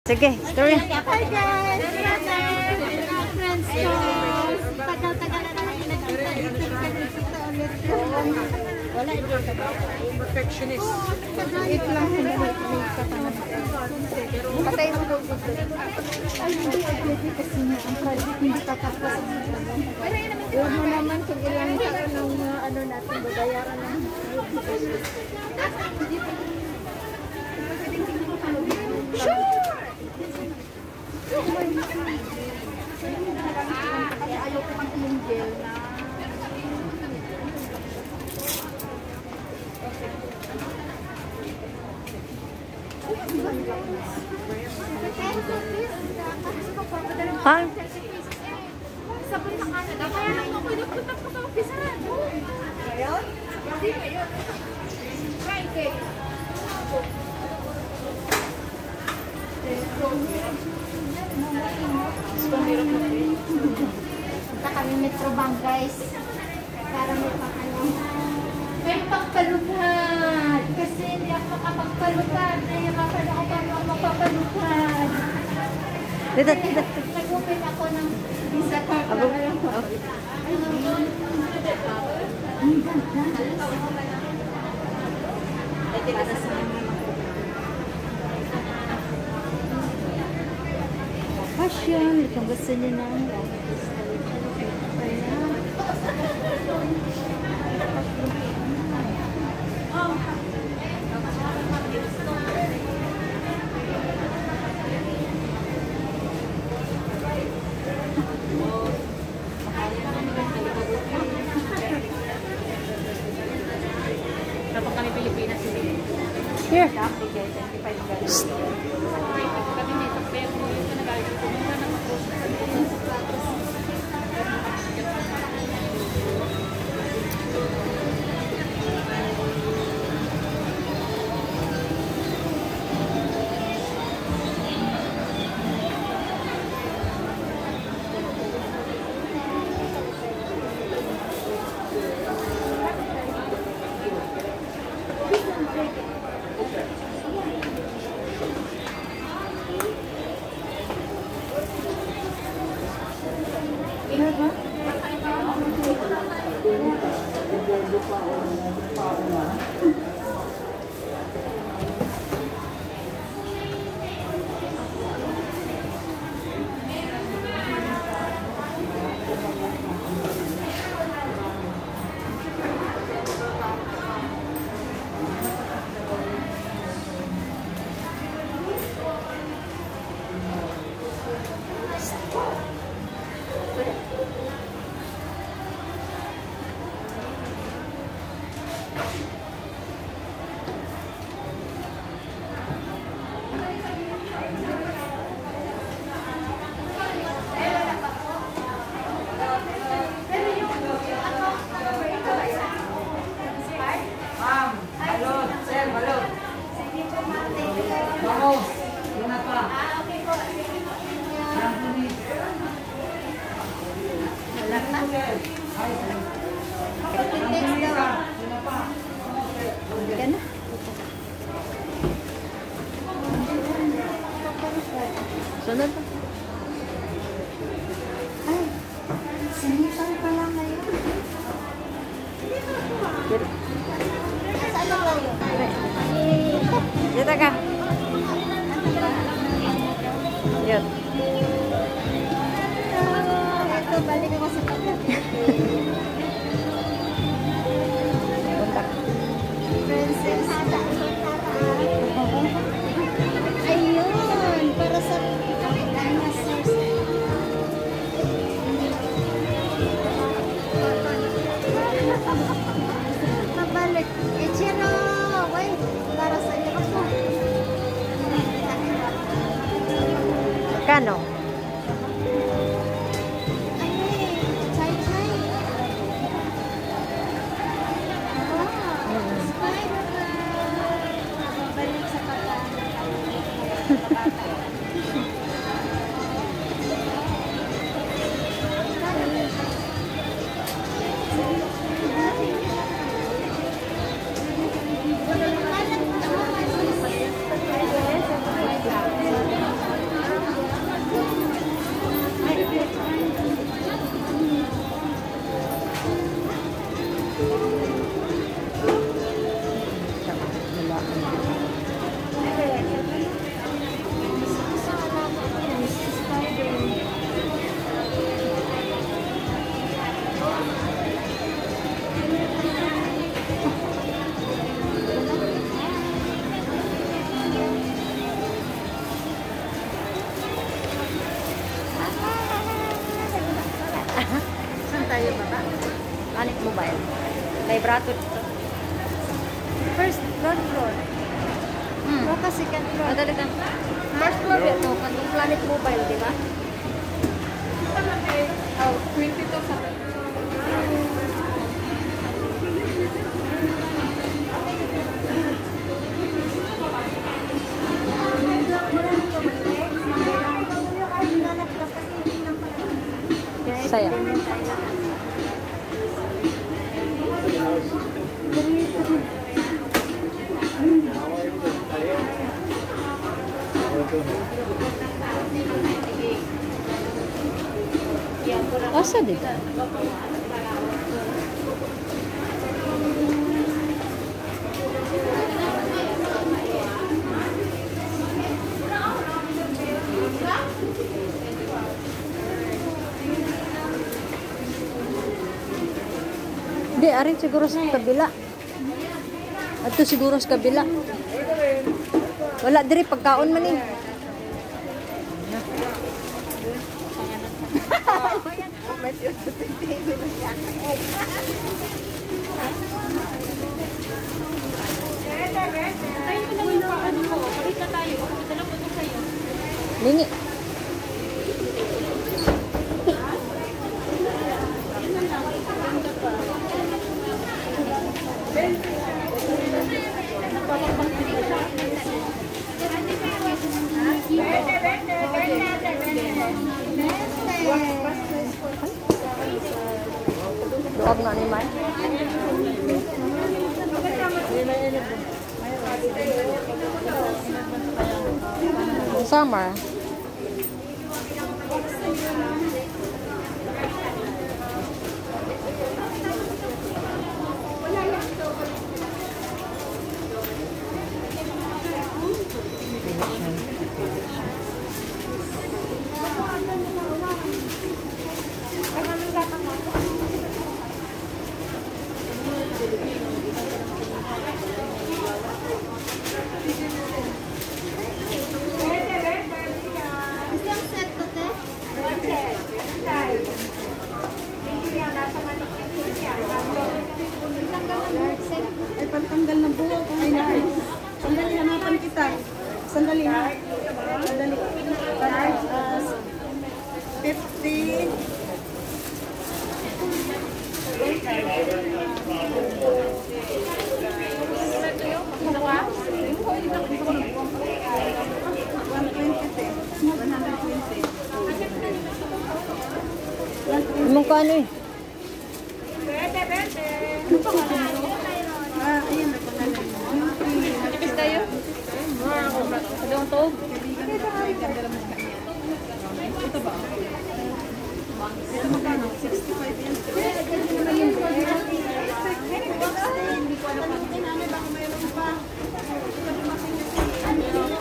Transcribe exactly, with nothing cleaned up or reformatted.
Sige, story. Hi guys! Friends ko! Tagal-tagal na naman nagkita ulit. Wala ito. Perfectionist. Wait lang. Patay mo daw dito. Ay, hindi pwede kasi nga ang project hindi tatapos. Huwag mo naman kung ilang taon ng ano natin babayaran ng sure! Kaya ayaw ko pang yung gel na Ha? sabon na Canada. Kaya lang ako nagpunta ko sa office na. Ngayon? Hindi ngayon. Friday. Punta kami Metro Bank guys. Para may pang-ano. May pagpalugad. Kasi hindi ako makapagpalugad. Kaya makapala ako paano ako magpapalugad. Dito, dito. Nag-open ako ng visa card. Abo. Oh. Para sa Fashion. Kung gusto niyo na. Kapag kami Pilipinas, hindi. Here. Kami may tapero mo yung nagalit ko. Muna na mag-post na Sunod. ay, sinipan pala ngayon. Saan na lang yun? Dito ka. Yun. Ito, balik ako sa pagkakas. Princess. Ayun, para sa dinosaurs. Mabalik. Ichiro! Wait, para sa iyo ako. Kano? Mobile. Vibrato dito. First, ground floor. Hmm. O kasi second floor. Madali ka. First floor dito, kanong Planet Mobile, di ba? Oh, twenty-two sa Saya. Asa dito? Hindi, arin siguro sa kabila. Ato siguro sa kabila. Wala diri pagkaon man eh. tayo ko lang yung ano ko. Palit na tayo. Dala ko ito sa'yo. Lingi. Luwag na ni Mai. Summer. Isang set to, te? Ay, pantanggal ng buhok. Ay, ay. Sandali, hanapan kita. Sandali, ha? Sandali. Large as fifty. one twenty, te. one twenty. Imong ka ano eh. Ah, ayan, may pangalan. Tipis tayo. Dalawang tuog. Ito ba? Ito magkano? sixty-five yan.